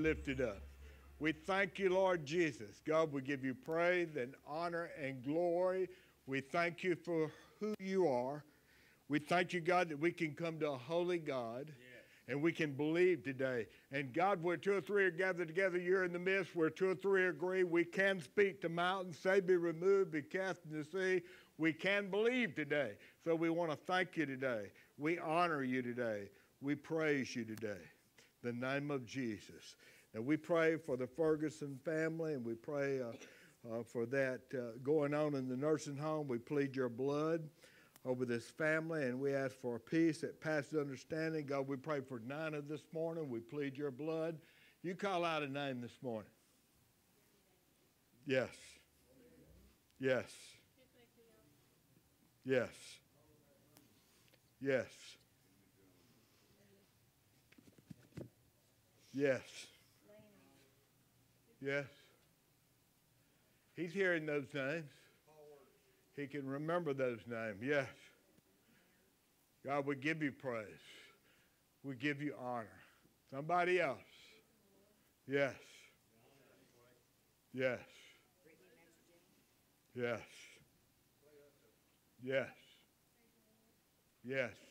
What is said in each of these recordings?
lifted up. We thank you, Lord Jesus. God, we give you praise and honor and glory. We thank you for who you are. We thank you, God, that we can come to a holy God. And we can believe today. And God, where two or three are gathered together, you're in the midst. Where two or three agree, we can speak to mountains, say be removed, be cast in the sea. We can believe today. So we want to thank you today. We honor you today. We praise you today. In the name of Jesus. And we pray for the Ferguson family, and we pray for that going on in the nursing home. We plead your blood over this family, and we ask for a peace that passes understanding. God, we pray for Nina this morning. We plead your blood. You call out a name this morning. Yes. Yes. Yes. Yes. Yes. Yes. He's hearing those names. He can remember those names. Yes. God, we give you praise. We give you honor. Somebody else. Yes. Yes. Yes. Yes. Yes.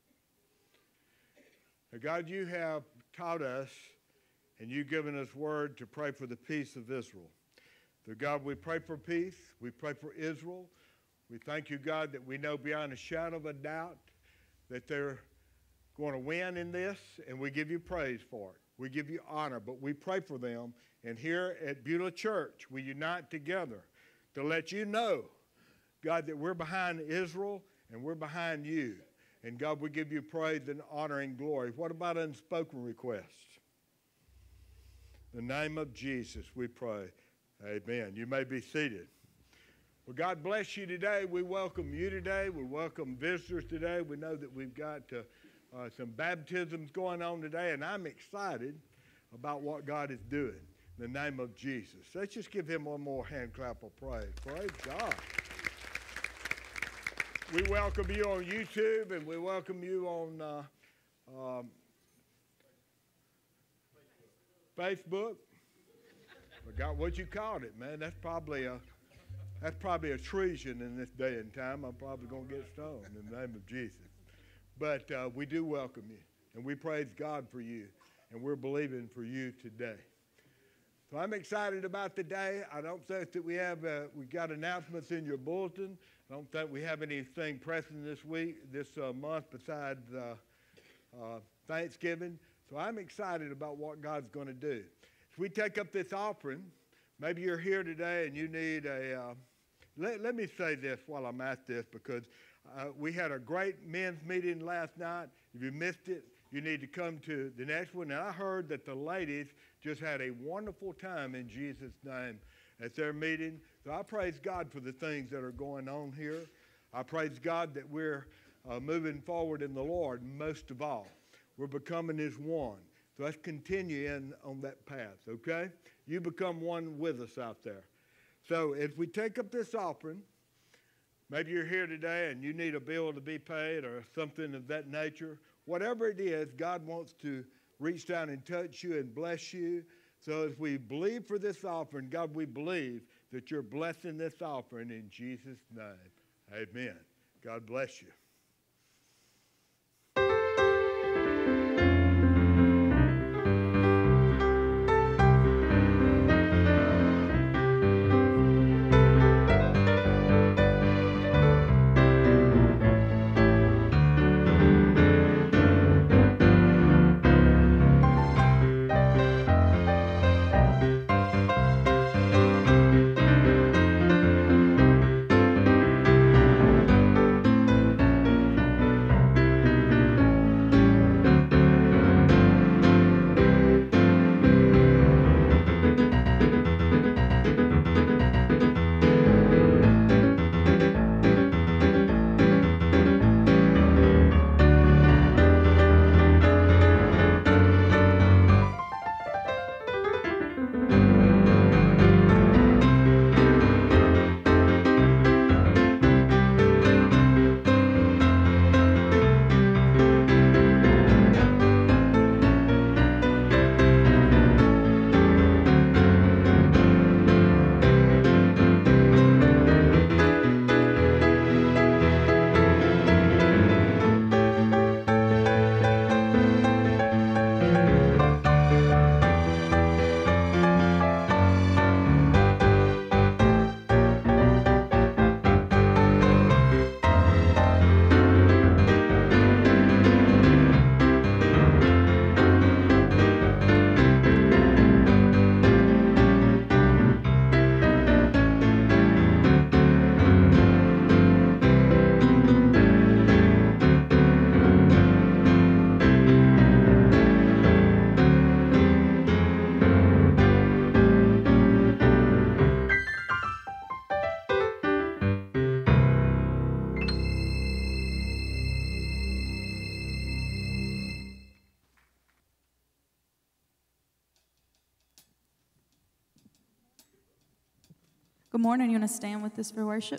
Now, God, you have taught us and you've given us word to pray for the peace of Israel. So, God, we pray for peace. We pray for Israel. We thank you, God, that we know beyond a shadow of a doubt that they're going to win in this, and we give you praise for it. We give you honor, but we pray for them. And here at Beulah Church, we unite together to let you know, God, that we're behind Israel and we're behind you. And, God, we give you praise and honor and glory. What about unspoken requests? In the name of Jesus, we pray. Amen. You may be seated. Well, God bless you today. We welcome you today. We welcome visitors today. We know that we've got some baptisms going on today, and I'm excited about what God is doing in the name of Jesus. Let's just give him one more hand clap of praise. Praise God. We welcome you on YouTube, and we welcome you on Facebook. Forgot what you called it, man. That's probably a treason in this day and time. I'm probably going to get stoned in the name of Jesus. But we do welcome you, and we praise God for you, and we're believing for you today. So I'm excited about the day. I don't think that we got announcements in your bulletin. I don't think we have anything pressing this month besides Thanksgiving. So I'm excited about what God's going to do. As we take up this offering, maybe you're here today and you need let me say this while I'm at this, because we had a great men's meeting last night. If you missed it, you need to come to the next one. And I heard that the ladies just had a wonderful time in Jesus' name at their meeting. So I praise God for the things that are going on here. I praise God that we're moving forward in the Lord most of all. We're becoming as one. So let's continue on that path, okay? You become one with us out there. So as we take up this offering, maybe you're here today and you need a bill to be paid or something of that nature. Whatever it is, God wants to reach down and touch you and bless you. So as we believe for this offering, God, we believe that you're blessing this offering in Jesus' name. Amen. God bless you. Good morning. You want to stand with us for worship?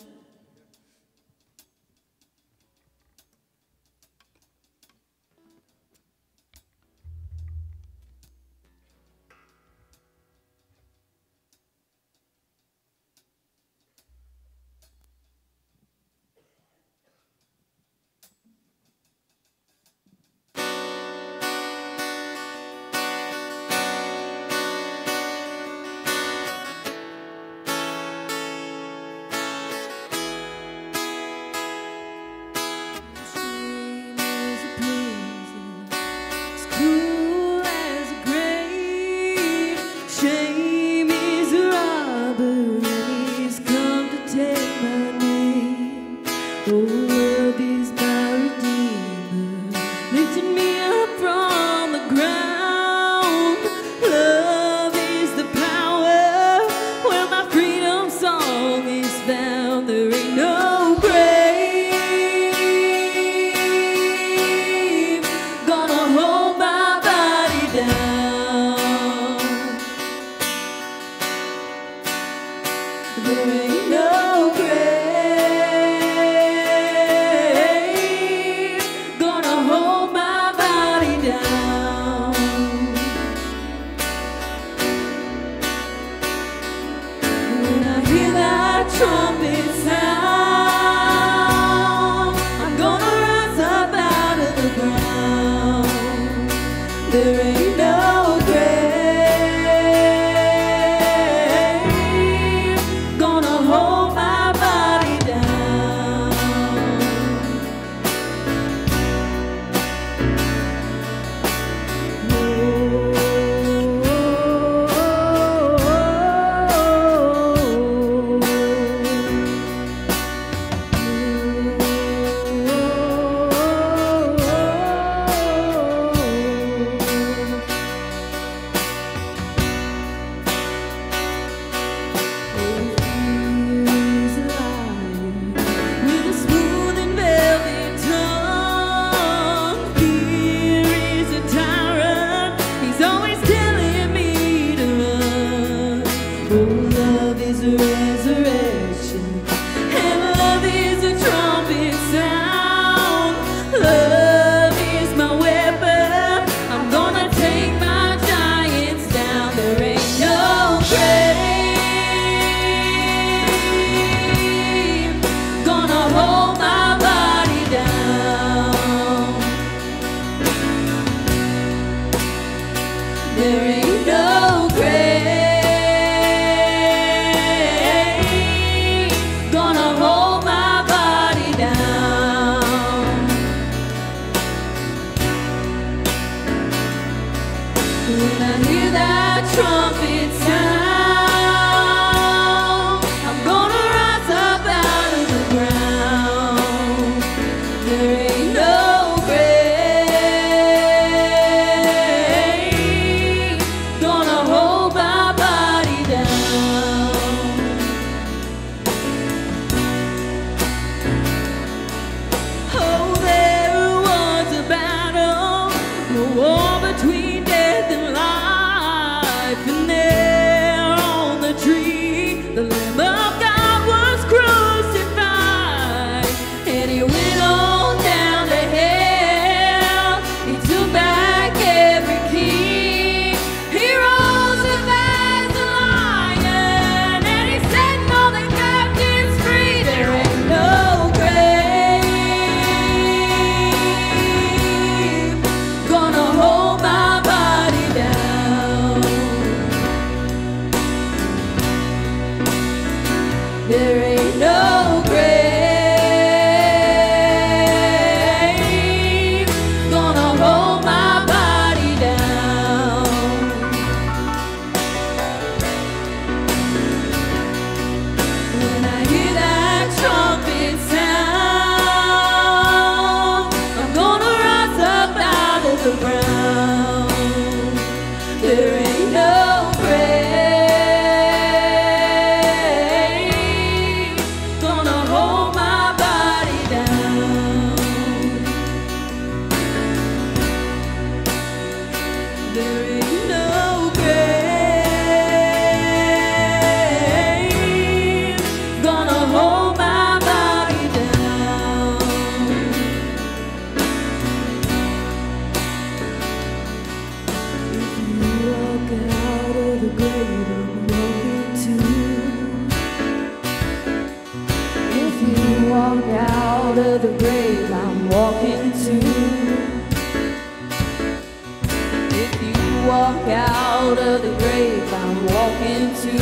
walk out of the grave I'm walking to,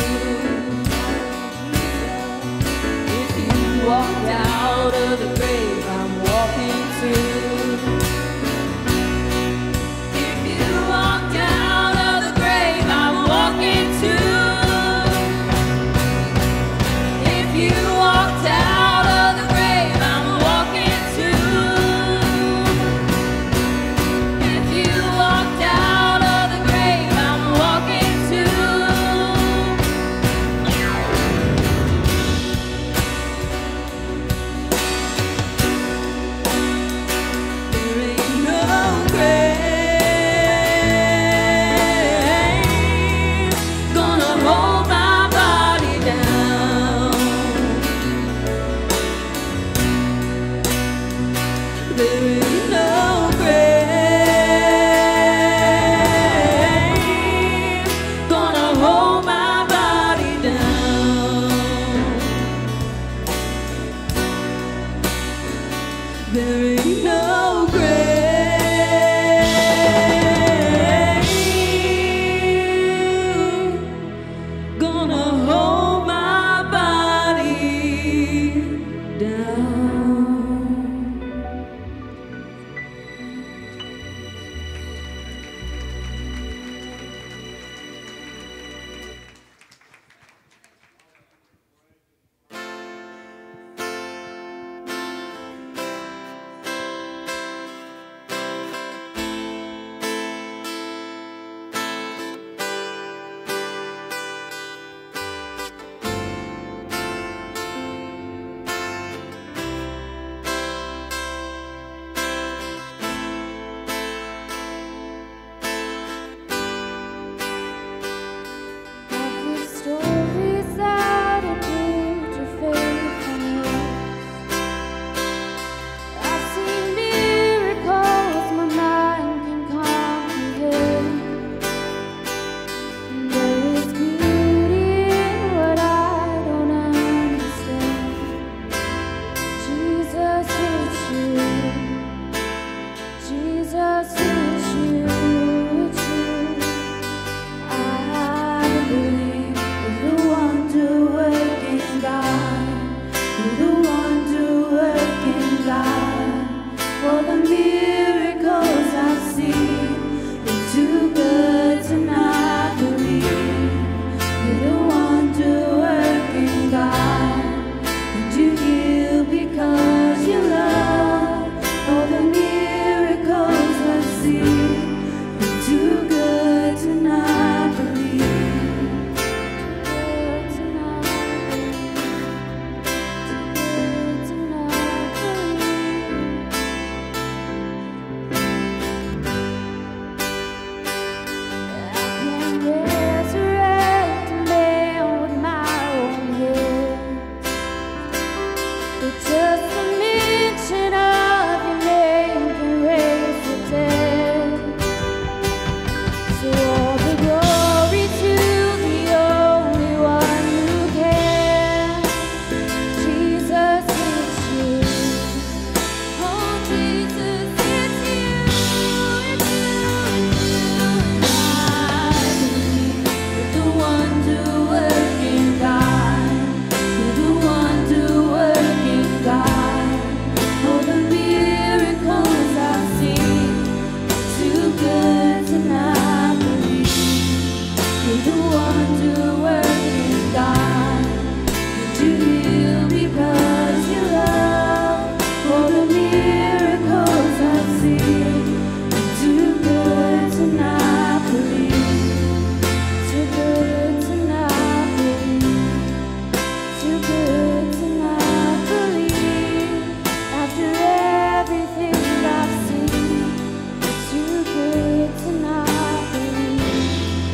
if you walk out of the grave I'm walking to, if you walk out of the grave I'm walking to, if you walked out of the grave I'm walking to, if you walked out of the grave I'm walking to, there ain't no grave gonna hold my body down. There ain't no grave gonna hold my body down. There ain't no grave gonna hold my body down. Every story's out of build your faithfulness. I've seen miracles my mind can comprehend. There is beauty in what I don't understand. Jesus, it's you. Jesus, it's you. It's you. I believe you're the wonder-working God. You're the wonder-working God. For the miracles I've seen, you're too good to not believe. You're the wonder-working God. And you heal because you love. For the miracles I've seen, you're too good to not believe. Too good to not believe. Too good to not believe. I can resurrect a man with my own hands. But just the mention of your name can raise the dead. So all the glory to the only one who can. Jesus, it's you. Oh, Jesus, it's you. It's you. It's you. I believe you're the wonder-working God. You're the wonder-working God. Oh, the miracles I've seen, too good to not believe. You're the wonder-working God. And you heal because you love. Oh, the miracles I've seen, too good to not believe. Too good to not believe. Too good to not believe. After everything I've seen, too good to not believe.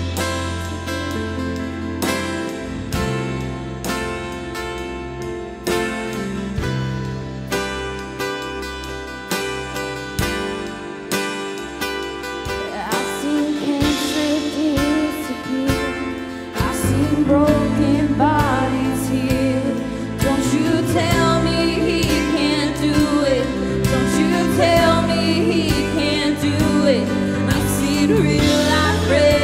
I've seen cancer disappear. I've seen broken bodies healed. Don't you tell me he can't do it. Don't you tell me he can't do it. I've seen real life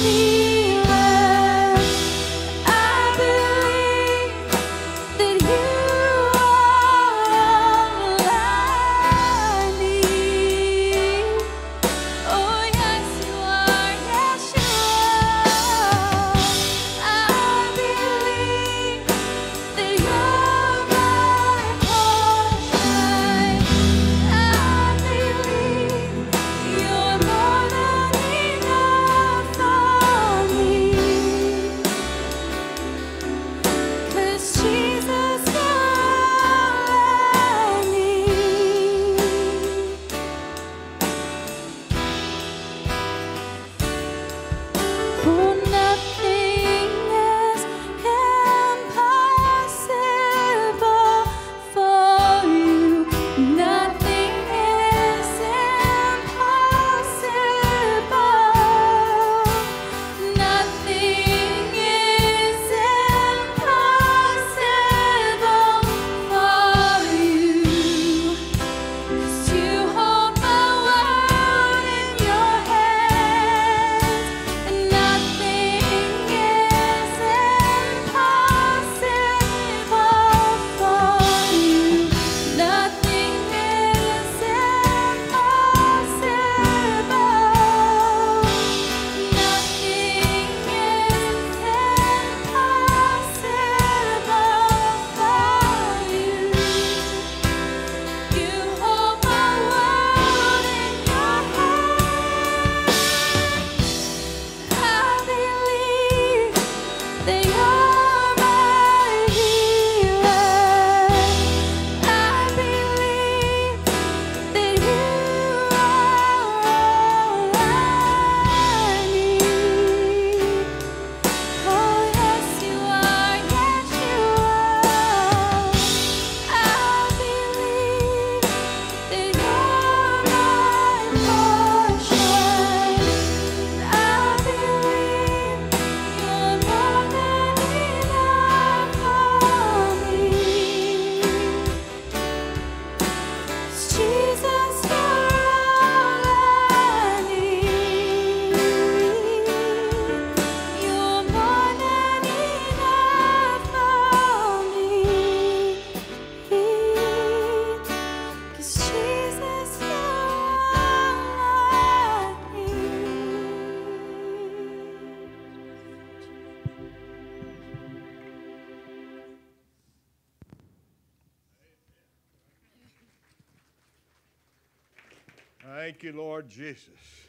Thank you, Lord Jesus.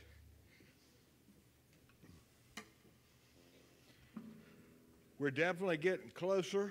We're definitely getting closer.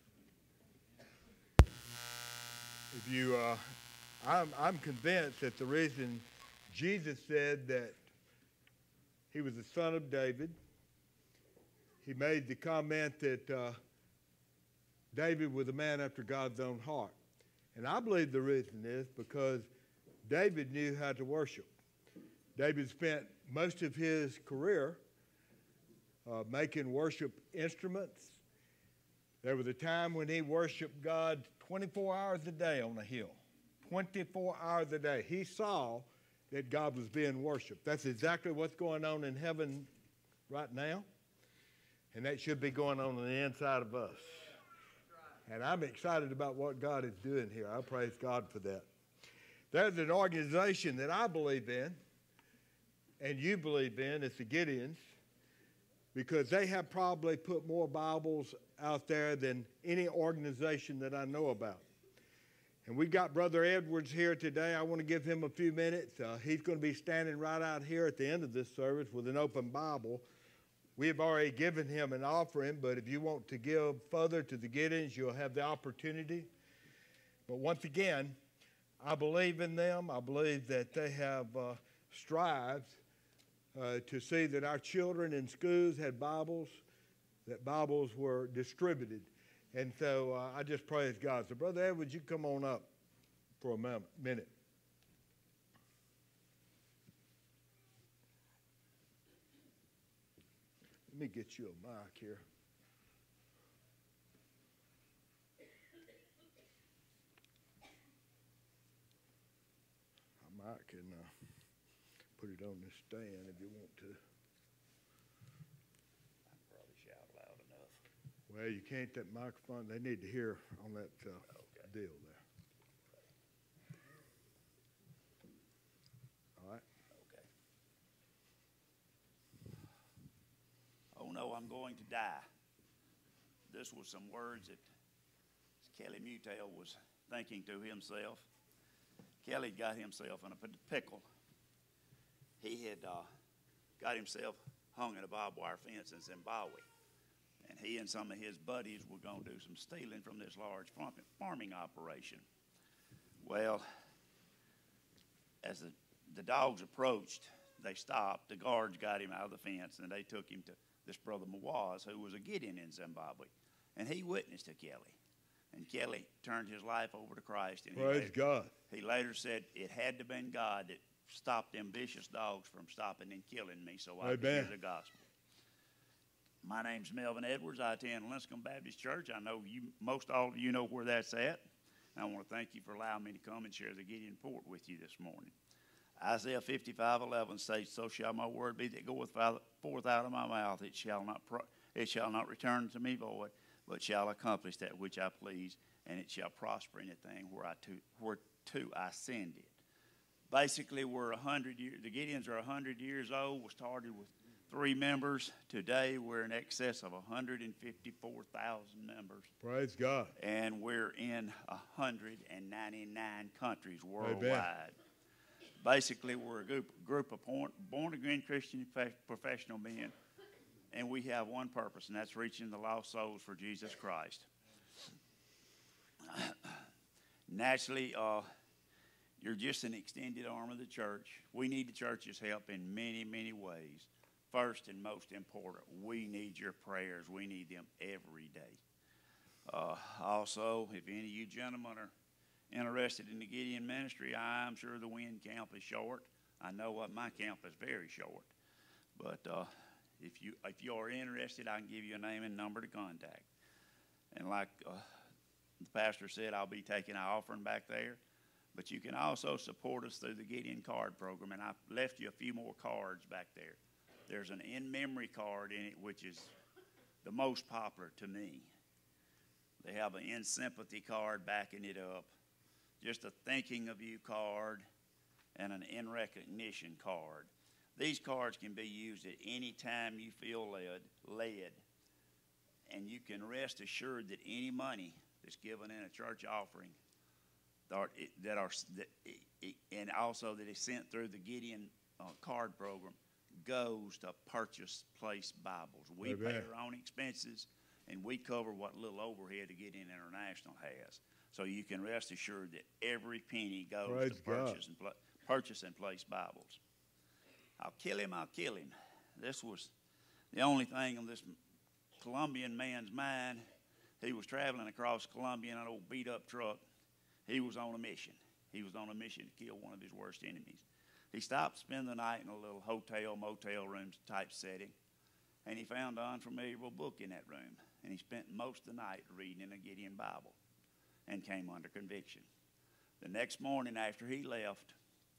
If you, I'm convinced that the reason Jesus said that he was the son of David, he made the comment that David was a man after God's own heart. And I believe the reason is because David knew how to worship. David spent most of his career making worship instruments. There was a time when he worshiped God 24 hours a day on a hill. 24 hours a day. He saw that God was being worshiped. That's exactly what's going on in heaven right now. And that should be going on the inside of us. And I'm excited about what God is doing here. I praise God for that. There's an organization that I believe in, and you believe in, it's the Gideons, because they have probably put more Bibles out there than any organization that I know about. And we've got Brother Edwards here today. I want to give him a few minutes. He's going to be standing right out here at the end of this service with an open Bible. We have already given him an offering, but if you want to give further to the Gideons, you'll have the opportunity. But once again, I believe in them. I believe that they have strived to see that our children in schools had Bibles, that Bibles were distributed. And so I just praise God. So Brother Ed, would you come on up for a minute? Let me get you a mic here. I might can put it on this stand if you want to. Well, you can't, that microphone, they need to hear on that deal there. All right. Okay. Oh no, I'm going to die. This was some words that Kelly Mutale was thinking to himself. Kelly got himself in a pickle. He had got himself hung in a barbed wire fence in Zimbabwe. And he and some of his buddies were going to do some stealing from this large farming operation. Well, as the dogs approached, they stopped. The guards got him out of the fence, and they took him to this brother Mawaz, who was a Gideon in Zimbabwe. And he witnessed to Kelly. And Kelly turned his life over to Christ. And Praise God. He later said, it had to have been God that stopped them vicious dogs from stopping and killing me so I could hear the gospel. My name's Melvin Edwards. I attend Linscomb Baptist Church. I know most all of you know where that's at. I want to thank you for allowing me to come and share the Gideon report with you this morning. Isaiah 55:11 states, "So shall my word be that goeth forth out of my mouth. It shall not return to me void, but shall accomplish that which I please, and it shall prosper in the thing whereto I send it." Basically, we're 100 years. The Gideons are 100 years old. We started with 3 members. Today, we're in excess of 154,000 members. Praise God. And we're in 199 countries worldwide. Amen. Basically, we're a group of born-again Christian professional men, and we have one purpose, and that's reaching the lost souls for Jesus Christ. Naturally, you're just an extended arm of the church. We need the church's help in many, many ways. First and most important, we need your prayers. We need them every day. Also, if any of you gentlemen are interested in the Gideon ministry, I'm sure the Wynn camp is short. I know what my camp is very short. But if you are interested, I can give you a name and number to contact. And like the pastor said, I'll be taking our offering back there. But you can also support us through the Gideon card program, and I've left you a few more cards back there. There's an in-memory card in it, which is the most popular to me. They have an in-sympathy card backing it up, just a thinking of you card, and an in-recognition card. These cards can be used at any time you feel led, and you can rest assured that any money that's given in a church offering and also that is sent through the Gideon card program goes to purchase place Bibles. We pay our own expenses, and we cover what little overhead the Gideon International has. So you can rest assured that every penny goes to purchase and place Bibles. I'll kill him. This was the only thing on this Colombian man's mind. He was traveling across Colombia in an old beat-up truck. He was on a mission. He was on a mission to kill one of his worst enemies. He stopped to spend the night in a little hotel, motel room type setting, and he found an unfamiliar book in that room. And he spent most of the night reading in a Gideon Bible and came under conviction. The next morning after he left,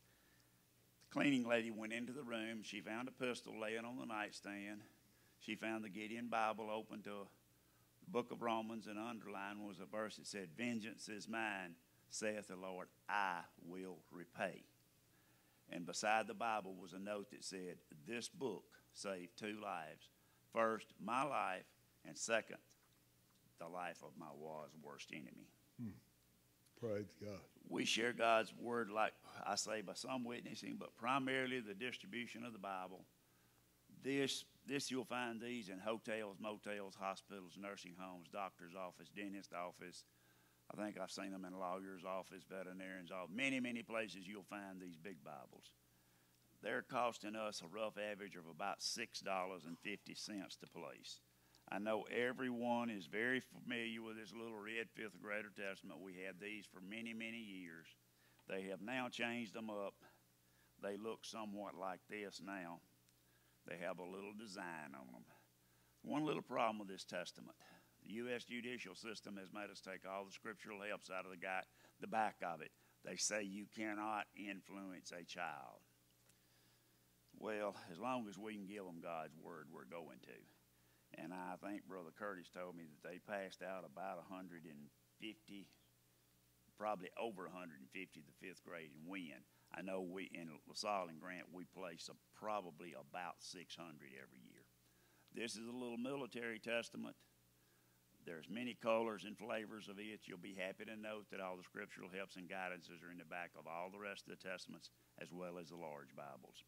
the cleaning lady went into the room. She found a pistol laying on the nightstand. She found the Gideon Bible open to the book of Romans, and underlined was a verse that said, "Vengeance is mine, saith the Lord, I will repay." And beside the Bible was a note that said, "This book saved 2 lives. First, my life, and second, the life of my worst enemy." Praise God. We share God's word, like I say, by some witnessing, but primarily the distribution of the Bible. This you'll find these in hotels, motels, hospitals, nursing homes, doctor's office, dentist office. I think I've seen them in a lawyer's office, veterinarian's office. Many, many places you'll find these big Bibles. They're costing us a rough average of about $6.50 to place. I know everyone is very familiar with this little red 5th grader Testament. We had these for many, many years. They have now changed them up. They look somewhat like this now. They have a little design on them. One little problem with this Testament: the U.S. judicial system has made us take all the scriptural helps out of the back of it. They say you cannot influence a child. Well, as long as we can give them God's word, we're going to. And I think Brother Curtis told me that they passed out about 150, probably over 150 the fifth grade and win. I know we in LaSalle and Grant we place probably about 600 every year. This is a little military testament. There's many colors and flavors of it. You'll be happy to note that all the scriptural helps and guidances are in the back of all the rest of the testaments as well as the large Bibles.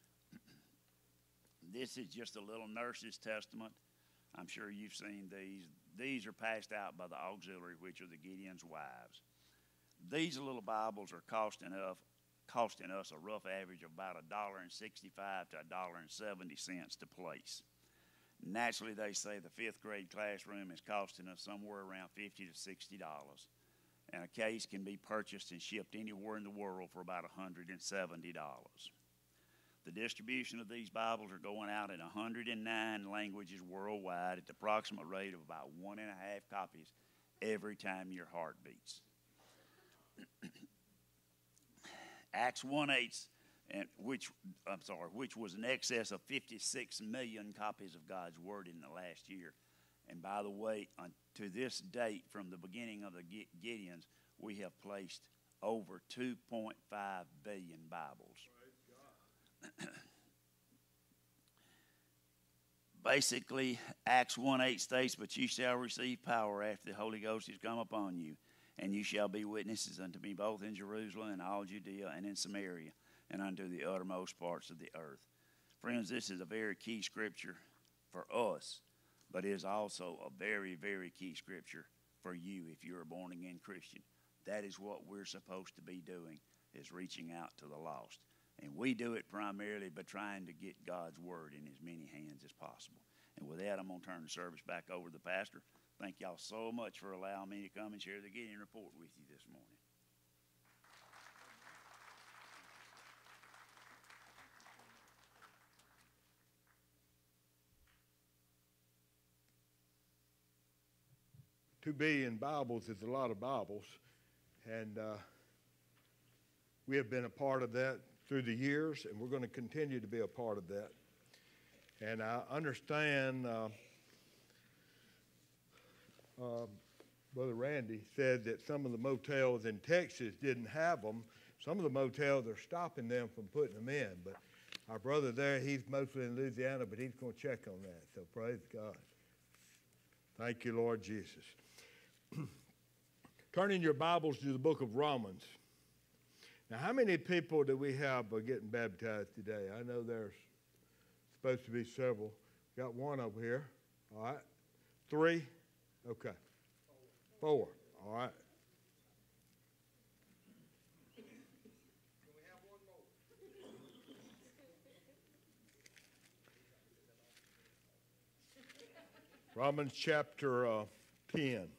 This is just a little nurse's testament. I'm sure you've seen these. These are passed out by the auxiliary, which are the Gideon's wives. These little Bibles are costing us a rough average of about $1.65 to $1.70 to place. Naturally, they say the fifth grade classroom is costing us somewhere around $50 to $60, and a case can be purchased and shipped anywhere in the world for about $170. The distribution of these Bibles are going out in 109 languages worldwide at the approximate rate of about 1.5 copies every time your heart beats. Acts 1:8, which was in excess of 56 million copies of God's Word in the last year. And by the way, to this date, from the beginning of the Gideons, we have placed over 2.5 billion Bibles. Basically, Acts 1:8 states, "But ye shall receive power after the Holy Ghost is come upon you, and you shall be witnesses unto me both in Jerusalem and all Judea and in Samaria and unto the uttermost parts of the earth." Friends, this is a very key scripture for us, but it is also a very, very key scripture for you if you're a born-again Christian. That is what we're supposed to be doing, is reaching out to the lost. And we do it primarily by trying to get God's Word in as many hands as possible. And with that, I'm going to turn the service back over to the pastor. Thank y'all so much for allowing me to come and share the Gideon report with you this morning. $2 billion Bibles is a lot of Bibles, and we have been a part of that through the years, and we're going to continue to be a part of that. And I understand Brother Randy said that some of the motels in Texas didn't have them. Some of the motels are stopping them from putting them in, but our brother there, he's mostly in Louisiana, but he's going to check on that, so praise God. Thank you, Lord Jesus. Turning your Bibles to the book of Romans. Now, how many people do we have getting baptized today? I know there's supposed to be several. Got one over here. All right. 3? Okay. 4. All right. Can we have one more? Romans chapter 10.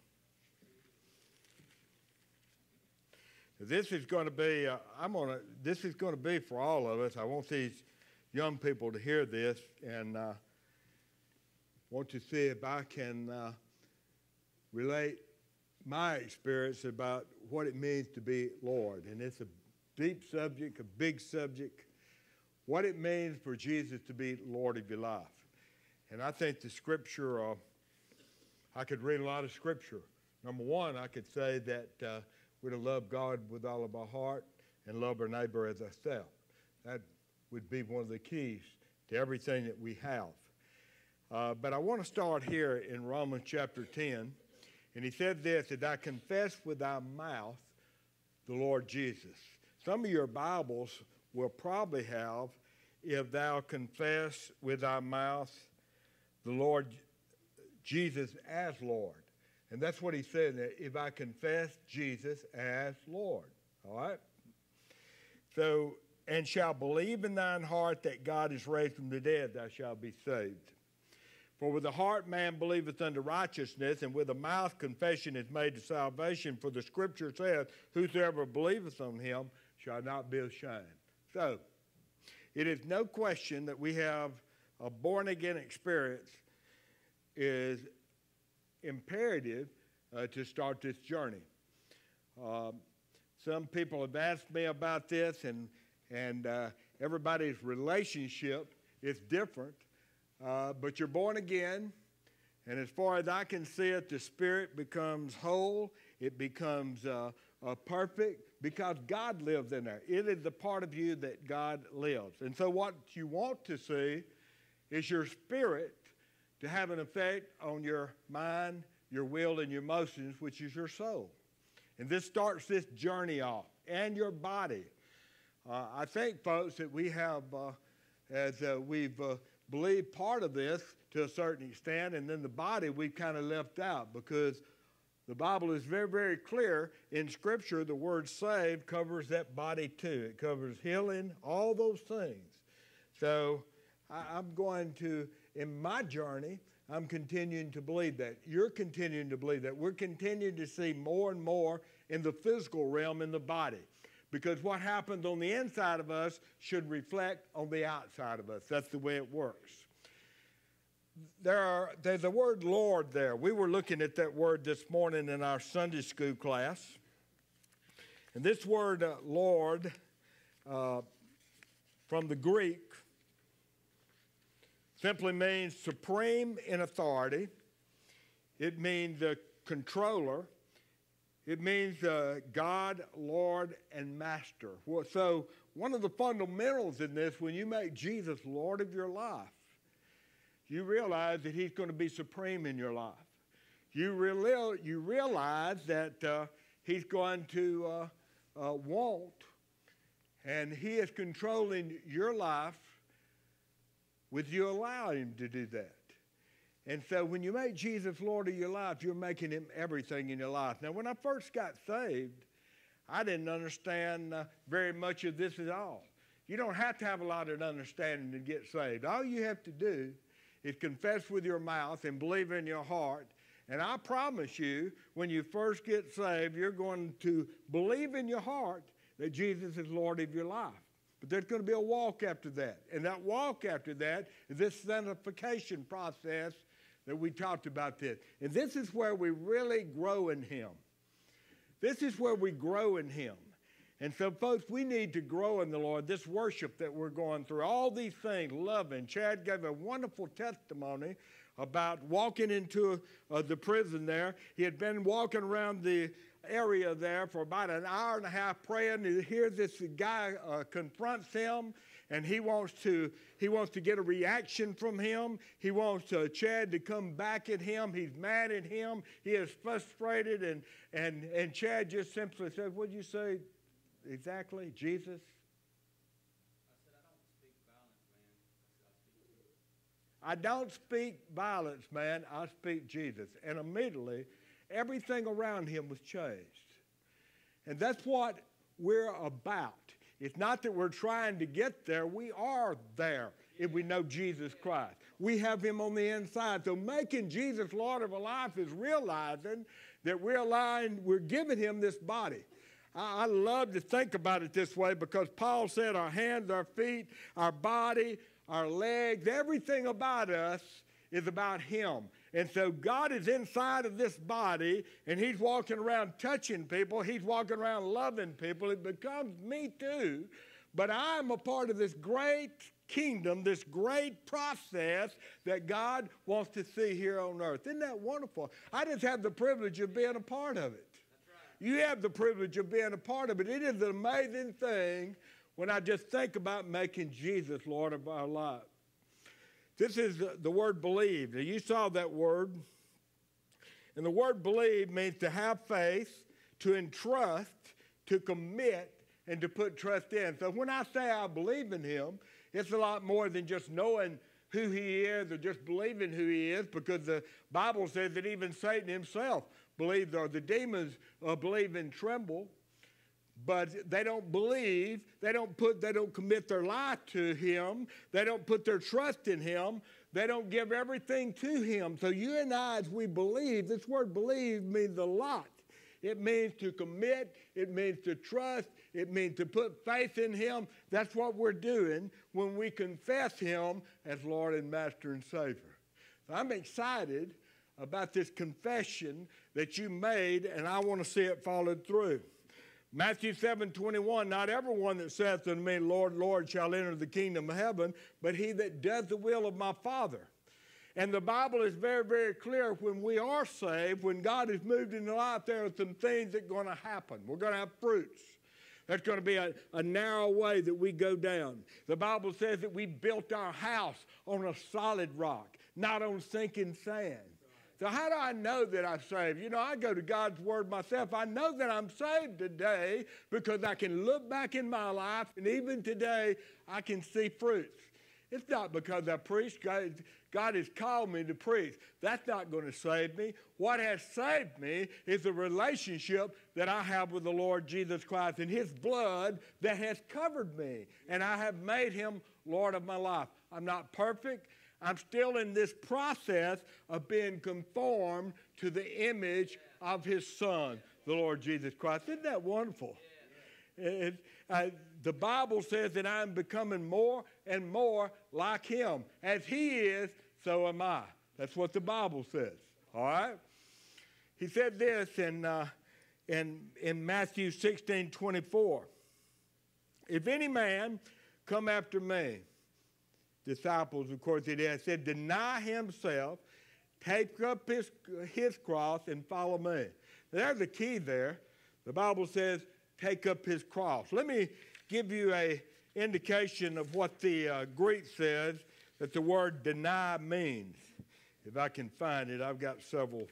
This is going to be, this is going to be for all of us. I want these young people to hear this, and want to see if I can relate my experience about what it means to be Lord. And it's a deep subject, a big subject, what it means for Jesus to be Lord of your life. And I think the scripture, I could read a lot of scripture. Number one, I could say that we're to love God with all of our heart and love our neighbor as ourselves. That would be one of the keys to everything that we have. But I want to start here in Romans chapter 10. And he said this, that I confess with thy mouth the Lord Jesus. Some of your Bibles will probably have, if thou confess with thy mouth the Lord Jesus as Lord. And that's what he said there, if I confess Jesus as Lord. All right? So, and shall believe in thine heart that God is raised from the dead, thou shalt be saved. For with the heart man believeth unto righteousness, and with the mouth confession is made to salvation. For the scripture says, whosoever believeth on him shall not be ashamed. So, it is no question that we have a born-again experience is imperative to start this journey. Some people have asked me about this, and everybody's relationship is different. But you're born again, And as far as I can see it, the spirit becomes whole. It becomes perfect because God lives in there. It is the part of you that God lives. And so what you want to see is your spirit to have an effect on your mind, your will, and your emotions, which is your soul. And this starts this journey off, and your body. I think, folks, that we have, we've believed part of this to a certain extent, and then the body we've kind of left out, because the Bible is very, very clear in Scripture. The word saved covers that body too. It covers healing, all those things. So I'm going to, in my journey, I'm continuing to believe that. You're continuing to believe that. We're continuing to see more and more in the physical realm in the body. Because what happens on the inside of us should reflect on the outside of us. That's the way it works. There's a word Lord there. We were looking at that word this morning in our Sunday school class. And this word Lord, from the Greek, simply means supreme in authority. It means controller. It means God, Lord, and Master. So one of the fundamentals in this, when you make Jesus Lord of your life, you realize that he's going to be supreme in your life. You realize that he's going to want, and he is controlling your life with you allowing him to do that. And so when you make Jesus Lord of your life, you're making him everything in your life. Now, when I first got saved, I didn't understand very much of this at all. You don't have to have a lot of understanding to get saved. All you have to do is confess with your mouth and believe in your heart. And I promise you, when you first get saved, you're going to believe in your heart that Jesus is Lord of your life. But there's going to be a walk after that. And that walk after that is this sanctification process that we talked about this. And this is where we really grow in him. This is where we grow in him. And so, folks, we need to grow in the Lord. This worship that we're going through, all these things, loving. Chad gave a wonderful testimony about walking into the prison there. He had been walking around the area there for about an hour and a half praying. And here this guy confronts him, and he wants to get a reaction from him. He wants Chad to come back at him. He's mad at him. He is frustrated, and Chad just simply said, "What'd you say exactly, Jesus?" I don't speak violence, man. I speak Jesus. And immediately, everything around him was changed. And that's what we're about. It's not that we're trying to get there. We are there if we know Jesus Christ. We have him on the inside. So making Jesus Lord of our life is realizing that we're giving him this body. I love to think about it this way because Paul said our hands, our feet, our body, our legs, everything about us is about him. And so God is inside of this body, and he's walking around touching people. He's walking around loving people. It becomes me too. But I'm a part of this great kingdom, this great process that God wants to see here on earth. Isn't that wonderful? I just have the privilege of being a part of it. You have the privilege of being a part of it. It is an amazing thing when I just think about making Jesus Lord of our life. This is the word believe. Now, you saw that word. And the word believe means to have faith, to entrust, to commit, and to put trust in. So when I say I believe in him, it's a lot more than just knowing who he is or just believing who he is, because the Bible says that even Satan himself believes, or the demons believe and tremble. But they don't believe, they don't commit their life to him, they don't put their trust in him, they don't give everything to him. So you and I, as we believe, this word believe means a lot. It means to commit, it means to trust, it means to put faith in him. That's what we're doing when we confess him as Lord and Master and Savior. So I'm excited about this confession that you made, and I want to see it followed through. Matthew 7:21, not everyone that saith unto me, Lord, Lord, shall enter the kingdom of heaven, but he that does the will of my Father. And the Bible is very, very clear when we are saved, when God is moved in the life, there are some things that are going to happen. We're going to have fruits. There's going to be a narrow way that we go down. The Bible says that we built our house on a solid rock, not on sinking sand. So how do I know that I'm saved? You know, I go to God's Word myself. I know that I'm saved today because I can look back in my life, and even today, I can see fruits. It's not because I preach. God has called me to preach. That's not going to save me. What has saved me is the relationship that I have with the Lord Jesus Christ and His blood that has covered me. And I have made Him Lord of my life. I'm not perfect. I'm still in this process of being conformed to the image of His Son, the Lord Jesus Christ. Isn't that wonderful? The Bible says that I'm becoming more and more like Him. As He is, so am I. That's what the Bible says. All right? He said this in Matthew 16:24. If any man come after me, disciples, of course, it has said, deny himself, take up his cross, and follow me. There's the key there. The Bible says, take up his cross. Let me give you an indication of what the Greek says that the word deny means. If I can find it, I've got several.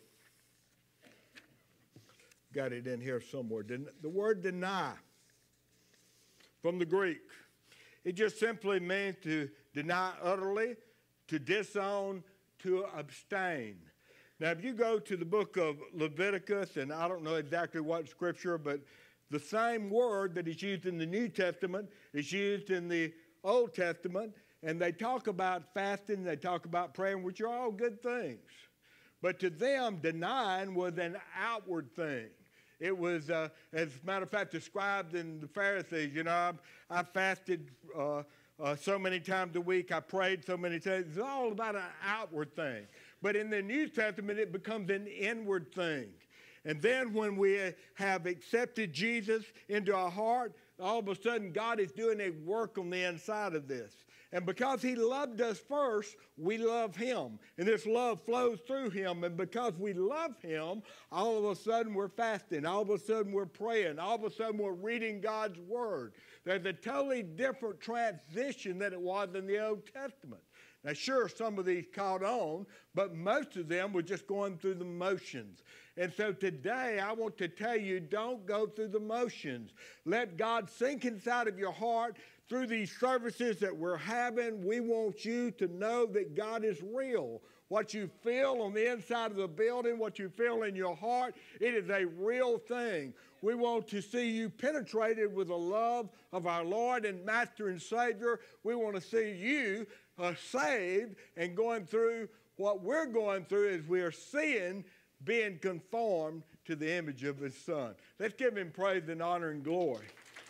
Got it in here somewhere. The word deny from the Greek, it just simply means to deny utterly, to disown, to abstain. Now, if you go to the book of Leviticus, and I don't know exactly what scripture, but the same word that is used in the New Testament is used in the Old Testament, and they talk about fasting, they talk about praying, which are all good things. But to them, denying was an outward thing. It was, as a matter of fact, described in the Pharisees. You know, I fasted so many times a week. I prayed so many times. It's all about an outward thing. But in the New Testament, it becomes an inward thing. And then when we have accepted Jesus into our heart, all of a sudden God is doing a work on the inside of this. And because He loved us first, we love Him. And this love flows through Him. And because we love Him, all of a sudden we're fasting. All of a sudden we're praying. All of a sudden we're reading God's Word. There's a totally different transition than it was in the Old Testament. Now, sure, some of these caught on, but most of them were just going through the motions. And so today, I want to tell you, don't go through the motions. Let God sink inside of your heart. Through these services that we're having, we want you to know that God is real. What you feel on the inside of the building, what you feel in your heart, it is a real thing. We want to see you penetrated with the love of our Lord and Master and Savior. We want to see you saved and going through what we're going through as we are seeing being conformed to the image of His Son. Let's give Him praise and honor and glory.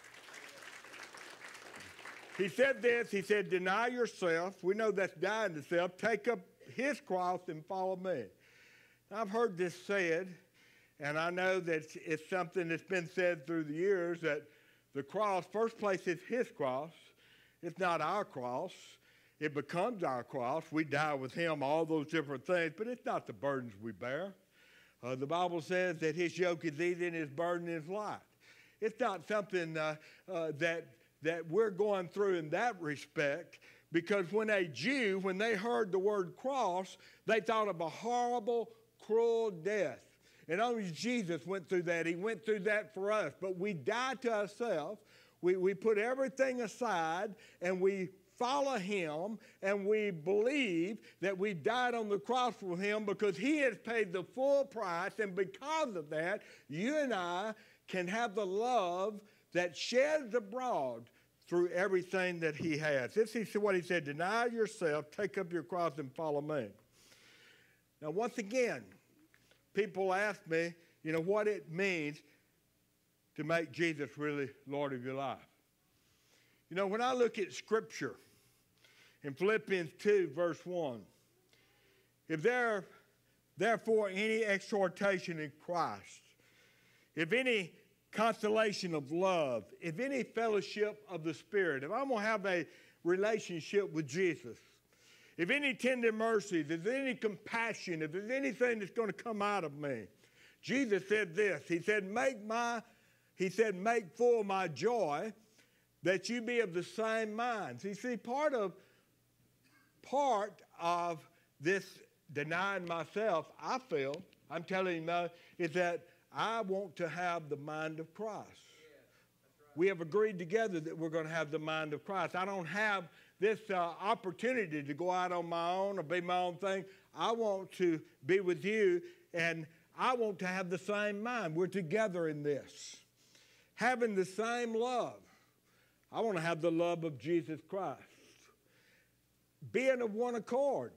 He said this, He said, deny yourself. We know that's dying to self. Take up His cross and follow me. I've heard this said, and I know that it's something that's been said through the years, that the cross, first place, is His cross. It's not our cross. It becomes our cross. We die with Him, all those different things, but it's not the burdens we bear. The Bible says that His yoke is easy and His burden is light. It's not something that we're going through in that respect, because when a Jew, when they heard the word cross, they thought of a horrible, cruel death. And only Jesus went through that. He went through that for us. But we die to ourselves. We put everything aside, and we follow Him, and we believe that we died on the cross for Him because He has paid the full price. And because of that, you and I can have the love that sheds abroad through everything that He has. This is what He said, deny yourself, take up your cross, and follow me. Now, once again, people ask me, you know, what it means to make Jesus really Lord of your life. You know, when I look at Scripture, in Philippians 2, verse 1, if there therefore any exhortation in Christ, if any consolation of love, if any fellowship of the Spirit, if I'm going to have a relationship with Jesus, if any tender mercies, if there's any compassion, if there's anything that's going to come out of me. Jesus said this. He said, make full my joy that you be of the same mind. So you see, part of this denying myself, I feel, I'm telling you, is that I want to have the mind of Christ. We have agreed together that we're going to have the mind of Christ. I don't have this opportunity to go out on my own or be my own thing. I want to be with you, and I want to have the same mind. We're together in this. Having the same love. I want to have the love of Jesus Christ. Being of one accord.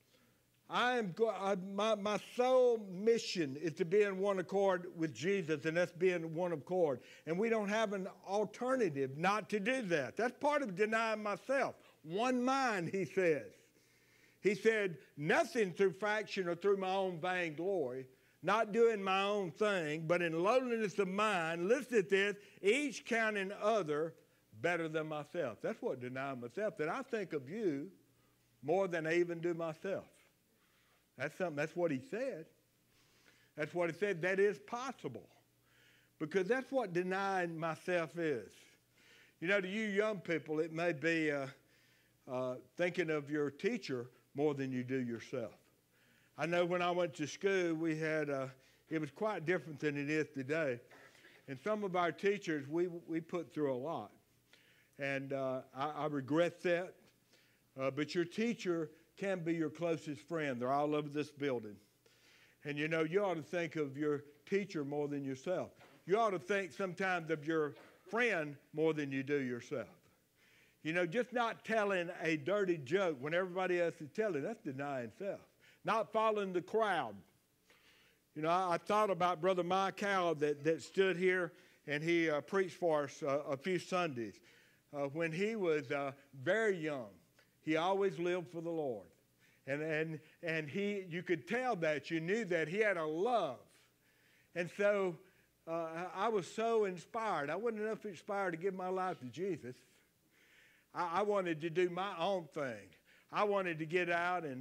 My sole mission is to be in one accord with Jesus, and that's being one accord. And we don't have an alternative not to do that. That's part of denying myself. One mind, he says. He said, nothing through faction or through my own vainglory, not doing my own thing, but in lowliness of mind, listen to this, each counting other better than myself. That's what denying myself, that I think of you more than I even do myself. That's what he said. That's what he said. That is possible. Because that's what denying myself is. You know, to you young people, it may be thinking of your teacher more than you do yourself. I know when I went to school, we had, it was quite different than it is today. And some of our teachers, we put through a lot. And I regret that. But your teacher can be your closest friend. They're all over this building. And you know, you ought to think of your teacher more than yourself. You ought to think sometimes of your friend more than you do yourself. You know, just not telling a dirty joke when everybody else is telling, that's denying self. Not following the crowd. You know, I thought about Brother Mike Howell that stood here and he preached for us a few Sundays. When he was very young, he always lived for the Lord. And you could tell that, you knew that he had a love. And so I was so inspired. I wasn't enough inspired to give my life to Jesus. I wanted to do my own thing. I wanted to get out and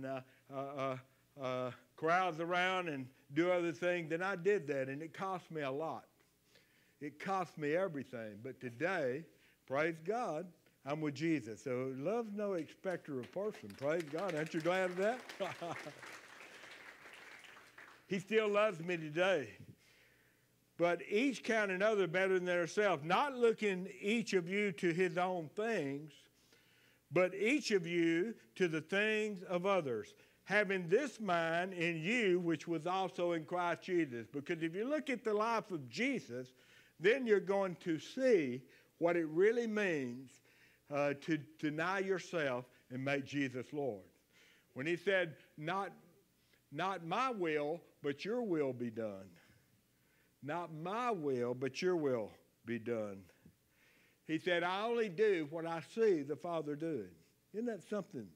crowds around and do other things, and I did that, and it cost me a lot. It cost me everything. But today, praise God, I'm with Jesus. So love's no expector of person. Praise God. Aren't you glad of that? He still loves me today. But each counting other better than themselves, not looking each of you to his own things, but each of you to the things of others, having this mind in you, which was also in Christ Jesus. Because if you look at the life of Jesus, then you're going to see what it really means to deny yourself and make Jesus Lord. When he said, not my will, but your will be done. Not my will, but your will be done. He said, I only do what I see the Father doing. Isn't that something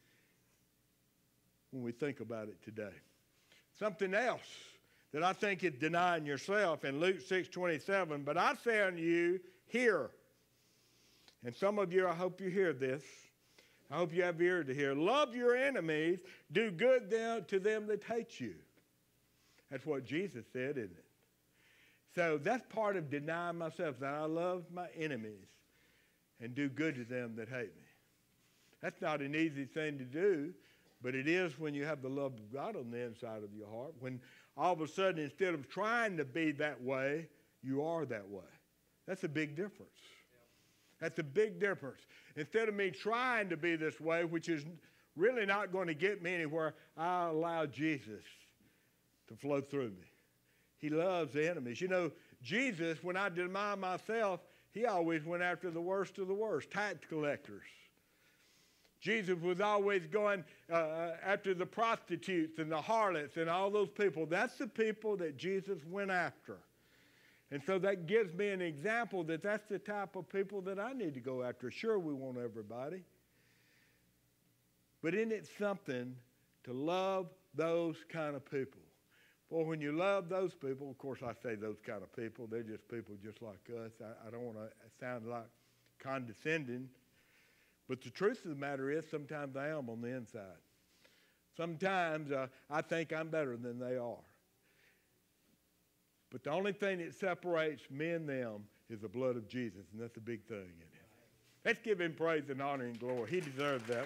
when we think about it today? Something else that I think is denying yourself in Luke 6:27, but I say unto you, hear. And some of you, I hope you hear this. I hope you have ear to hear. Love your enemies. Do good to them that hate you. That's what Jesus said, isn't it? So that's part of denying myself, that I love my enemies and do good to them that hate me. That's not an easy thing to do, but it is when you have the love of God on the inside of your heart. When all of a sudden, instead of trying to be that way, you are that way. That's a big difference. That's a big difference. Instead of me trying to be this way, which is really not going to get me anywhere, I allow Jesus to flow through me. He loves the enemies. You know, Jesus, when I deny myself, he always went after the worst of the worst, tax collectors. Jesus was always going after the prostitutes and the harlots and all those people. That's the people that Jesus went after. And so that gives me an example that that's the type of people that I need to go after. Sure, we want everybody. But isn't it something to love those kind of people? Well, when you love those people, of course I say those kind of people, they're just people just like us. I don't want to sound like condescending. But the truth of the matter is sometimes I am on the inside. Sometimes I think I'm better than they are. But the only thing that separates me and them is the blood of Jesus, and that's a big thing, isn't it? Let's give him praise and honor and glory. He deserves that.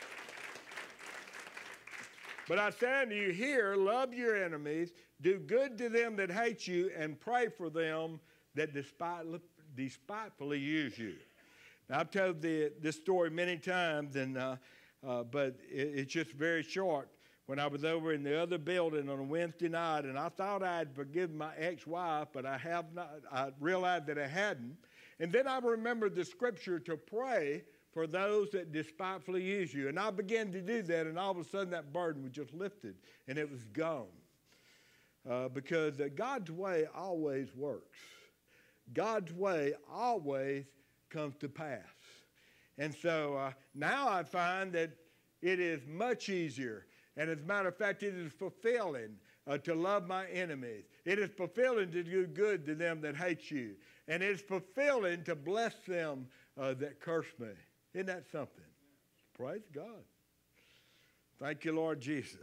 But I say unto you here, love your enemies, do good to them that hate you, and pray for them that despitefully use you. Now, I've told this story many times, but it's just very short. When I was over in the other building on a Wednesday night, and I thought I had forgiven my ex-wife, but I have not. I realized that I hadn't. And then I remembered the scripture to pray for those that despitefully use you. And I began to do that, and all of a sudden that burden was just lifted, and it was gone. Because God's way always works. God's way always comes to pass. And so now I find that it is much easier. And as a matter of fact, it is fulfilling to love my enemies. It is fulfilling to do good to them that hate you. And it is fulfilling to bless them that curse me. Isn't that something? Praise God. Thank you, Lord Jesus.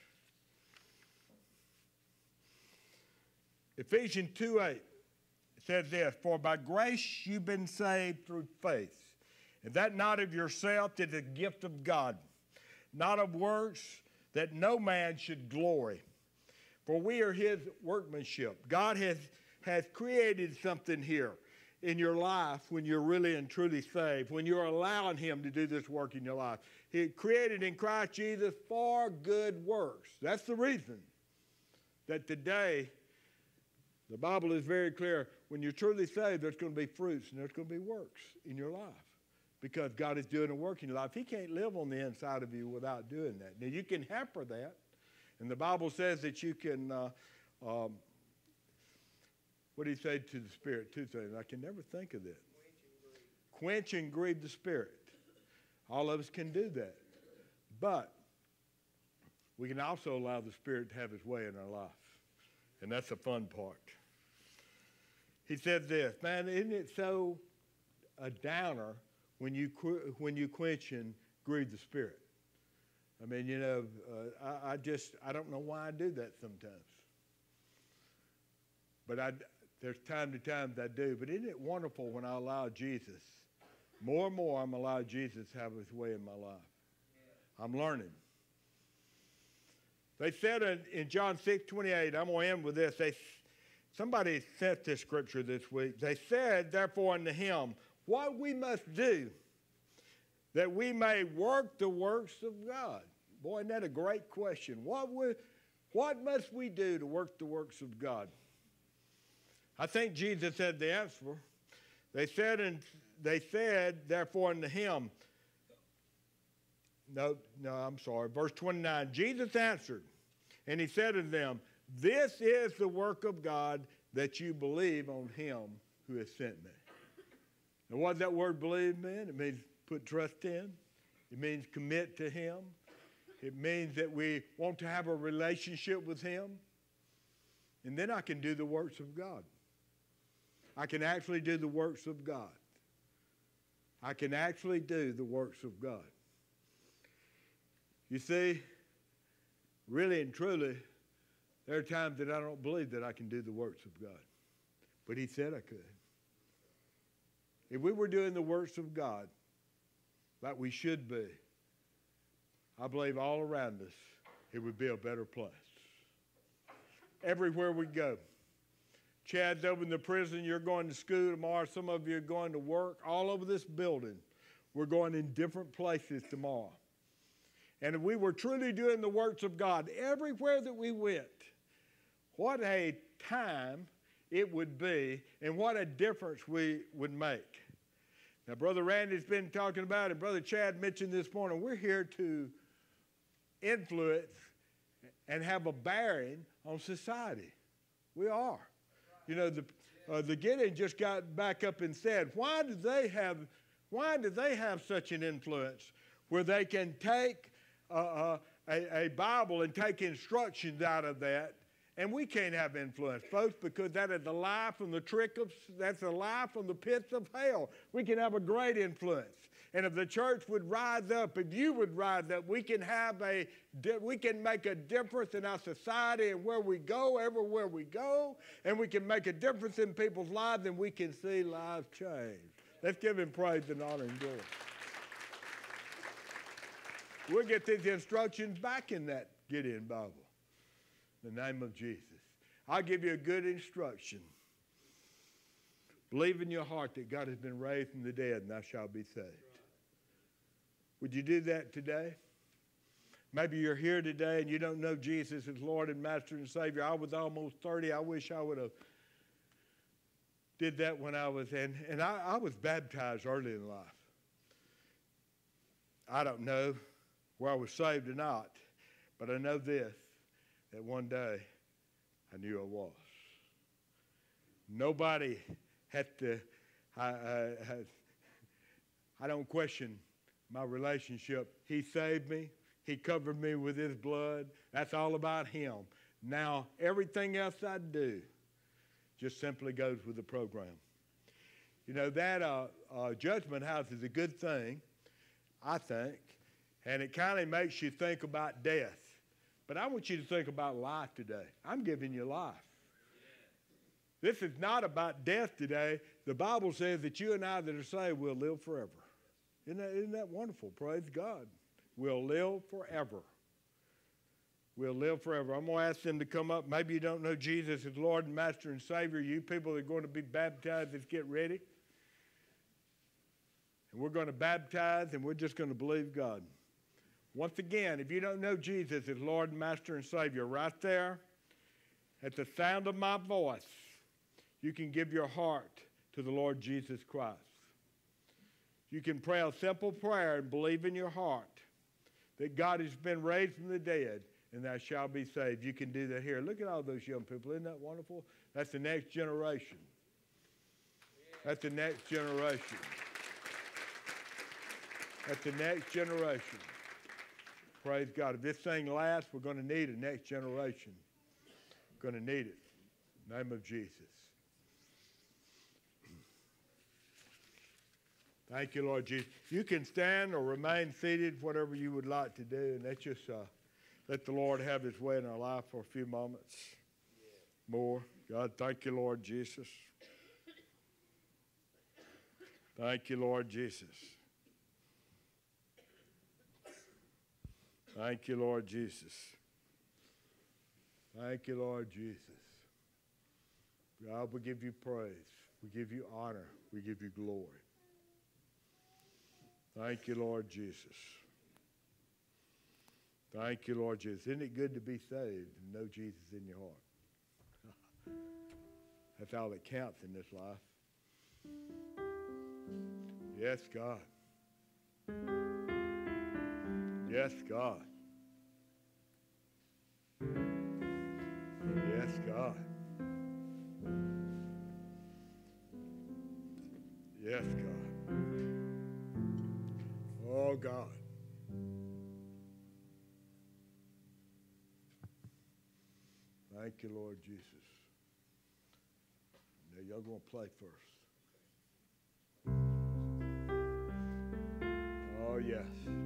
Ephesians 2:8 says this, for by grace you've been saved through faith, and that not of yourself, it is a gift of God, not of works, that no man should glory. For we are his workmanship. God has created something here in your life when you're really and truly saved, when you're allowing him to do this work in your life. He created in Christ Jesus for good works. That's the reason that today the Bible is very clear. When you're truly saved, there's going to be fruits and there's going to be works in your life because God is doing a work in your life. He can't live on the inside of you without doing that. Now, you can hamper that. And the Bible says that you can, what do you say to the Spirit? Two things. I can never think of that. Quench and grieve the Spirit. All of us can do that. But we can also allow the Spirit to have his way in our life. And that's the fun part. He said this, man, isn't it so a downer when you quench and grieve the Spirit? I mean, you know, I don't know why I do that sometimes. But there's time to time that I do. But isn't it wonderful when I allow Jesus, more and more I'm allowing Jesus to have his way in my life. Yeah. I'm learning. They said in John 6:28, I'm going to end with this. Somebody sent this scripture this week. They said, therefore, unto him, what we must do that we may work the works of God. Boy, isn't that a great question? What must we do to work the works of God? I think Jesus had the answer. They said, therefore, unto him. No, I'm sorry. Verse 29, Jesus answered, and he said unto them, this is the work of God, that you believe on him who has sent me. Now, what does that word believe mean? It means put trust in. It means commit to him. It means that we want to have a relationship with him. And then I can do the works of God. I can actually do the works of God. I can actually do the works of God. You see, really and truly, there are times that I don't believe that I can do the works of God. But he said I could. If we were doing the works of God like we should be, I believe all around us it would be a better place. Everywhere we go. Chad's over in the prison. You're going to school tomorrow. Some of you are going to work. All over this building, we're going in different places tomorrow. And if we were truly doing the works of God everywhere that we went, what a time it would be and what a difference we would make. Now, Brother Randy's been talking about it. Brother Chad mentioned this morning. We're here to influence and have a bearing on society. We are. You know, the Gideon just got back up and said, why do they have such an influence where they can take a Bible and take instructions out of that, and we can't have influence, folks, because that is the lie from the that's the lie from the pits of hell. We can have a great influence. And if the church would rise up, if you would rise up, we can make a difference in our society and where we go, everywhere we go, and we can make a difference in people's lives, and we can see lives change. Let's give him praise and honor and glory. We'll get these instructions back in that Gideon Bible. In the name of Jesus. I'll give you a good instruction. Believe in your heart that God has been raised from the dead, and thou shalt be saved. Would you do that today? Maybe you're here today and you don't know Jesus as Lord and Master and Savior. I was almost 30. I wish I would have did that when I was in. And I was baptized early in life. I don't know where I was saved or not, but I know this, that one day I knew I was. Nobody had to, I don't question my relationship. He saved me. He covered me with his blood. That's all about him. Now, everything else I do just simply goes with the program. You know, that judgment house is a good thing, I think, and it kind of makes you think about death. But I want you to think about life today. I'm giving you life. This is not about death today. The Bible says that you and I that are saved will live forever. Isn't that wonderful? Praise God. We'll live forever. We'll live forever. I'm going to ask them to come up. Maybe you don't know Jesus as Lord and Master and Savior. You people that are going to be baptized, let's get ready. And we're going to baptize, and we're just going to believe God. Once again, if you don't know Jesus as Lord and Master and Savior, right there, at the sound of my voice, you can give your heart to the Lord Jesus Christ. You can pray a simple prayer and believe in your heart that God has been raised from the dead, and thou shalt be saved. You can do that here. Look at all those young people. Isn't that wonderful? That's the next generation. That's the next generation. That's the next generation. Praise God. If this thing lasts, we're going to need a next generation. We're going to need it. In the name of Jesus. Thank you, Lord Jesus. You can stand or remain seated, whatever you would like to do, and let's just let the Lord have his way in our life for a few moments more. God, thank you, Lord Jesus. Thank you, Lord Jesus. Thank you, Lord Jesus. Thank you, Lord Jesus. God, we give you praise. We give you honor. We give you glory. Thank you, Lord Jesus. Thank you, Lord Jesus. Isn't it good to be saved and know Jesus in your heart? That's all that counts in this life. Yes, God. Yes, God. Yes, God. Yes, God. Oh, God. Thank you, Lord Jesus. Now, y'all going to play first. Oh, yes.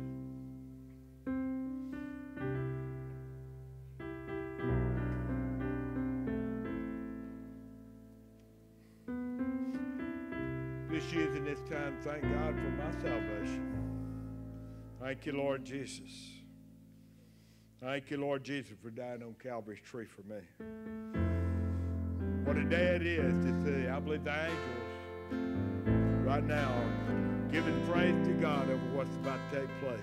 Just using this time, thank God for my salvation. Thank you, Lord Jesus. Thank you, Lord Jesus, for dying on Calvary's tree for me. What a day it is to see. I believe the angels right now are giving praise to God over what's about to take place.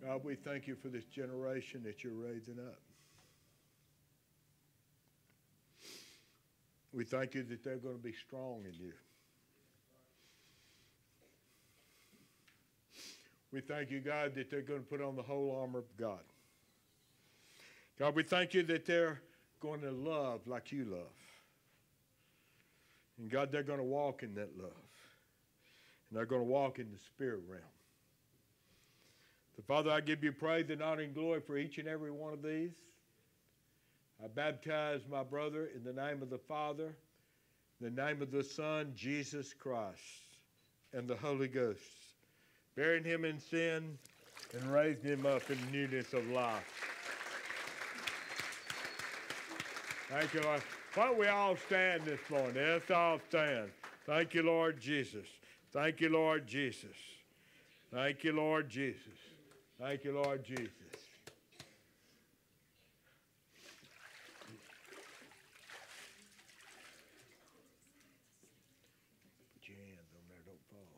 God, we thank you for this generation that you're raising up. We thank you that they're going to be strong in you. We thank you, God, that they're going to put on the whole armor of God. God, we thank you that they're going to love like you love. And God, they're going to walk in that love. And they're going to walk in the spirit realm. So, Father, I give you praise and honor and glory for each and every one of these. I baptize my brother in the name of the Father, in the name of the Son, Jesus Christ, and the Holy Ghost, burying him in sin and raising him up in newness of life. Thank you, Lord. Why don't we all stand this morning? Let's all stand. Thank you, Lord Jesus. Thank you, Lord Jesus. Thank you, Lord Jesus. Thank you, Lord Jesus. Put your hands on there, don't fall.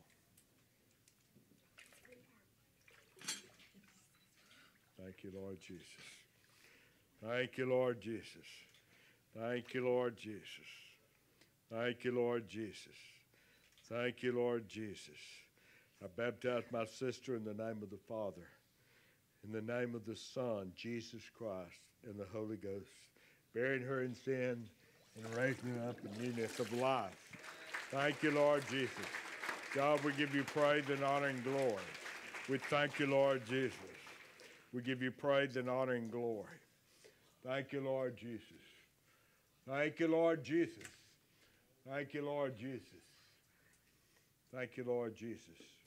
Thank you, Lord Jesus. Thank you, Lord Jesus. Thank you, Lord Jesus. Thank you, Lord Jesus. Thank you, Lord Jesus. I baptize my sister in the name of the Father, in the name of the Son, Jesus Christ, and the Holy Ghost, burying her in sin and raising her up in newness of life. Thank you, Lord Jesus. God, we give you praise and honor and glory. We thank you, Lord Jesus. We give you praise and honor and glory. Thank you, Lord Jesus. Thank you, Lord Jesus. Thank you, Lord Jesus. Thank you, Lord Jesus.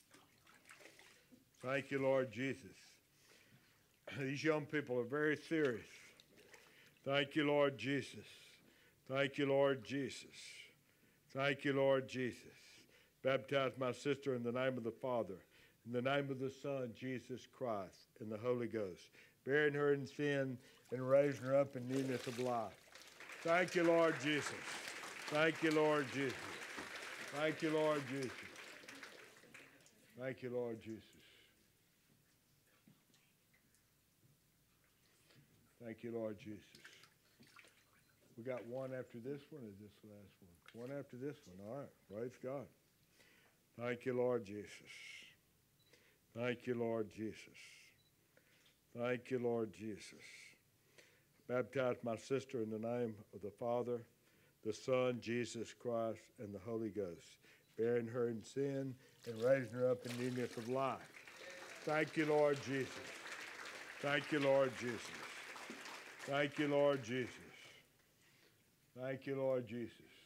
Thank you, Lord Jesus. These young people are very serious. Thank you, Lord Jesus. Thank you, Lord Jesus. Thank you, Lord Jesus. Baptize my sister in the name of the Father, in the name of the Son, Jesus Christ, and the Holy Ghost, burying her in sin and raising her up in newness of life. Thank you, Lord Jesus. Thank you, Lord Jesus. Thank you, Lord Jesus. Thank you, Lord Jesus. Thank you, Lord Jesus. We got one after this one, or is this the last one? One after this one. All right. Praise God. Thank you, Lord Jesus. Thank you, Lord Jesus. Thank you, Lord Jesus. Baptize my sister in the name of the Father, the Son, Jesus Christ, and the Holy Ghost, burying her in sin and raising her up in newness of life. Thank you, Lord Jesus. Thank you, Lord Jesus. Thank you, Lord Jesus. Thank you, Lord Jesus.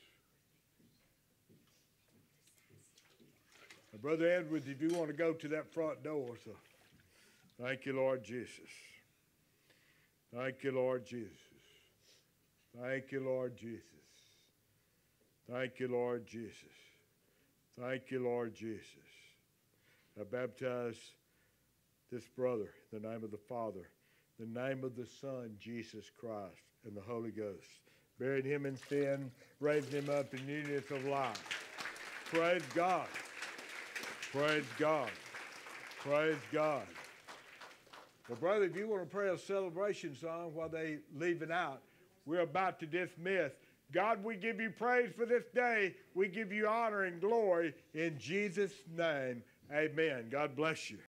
Now, Brother Edwards, if you want to go to that front door, so thank you, Lord Jesus. Thank you, Lord Jesus. Thank you, Lord Jesus. Thank you, Lord Jesus. Thank you, Lord Jesus. I baptize this brother in the name of the Father, in the name of the Son, Jesus Christ, and the Holy Ghost, buried him in sin, raised him up in newness of life. Praise God. Praise God. Praise God. Well, brother, if you want to pray a celebration song while they leaving out, we're about to dismiss. God, we give you praise for this day. We give you honor and glory in Jesus' name. Amen. God bless you.